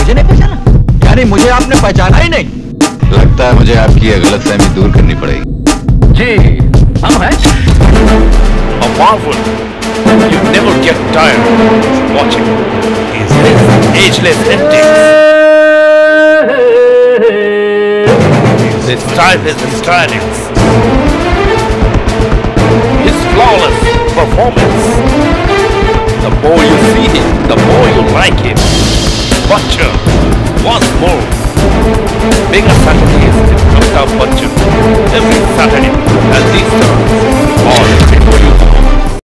मुझे नहीं पहचाना? यानी मुझे आपने पहचाना ही नहीं? लगता है मुझे आपकी यह गलतफहमी दूर करनी पड़ेगी। जी, हम हैं। A marvel. You never get tired of watching his ageless antics. His timeless stylings. His flawless performance. The more you see him, the more you like him. Butcher, once more. Mega Saturdays with Amitabh Bachchan. Every Saturday at these times. All before you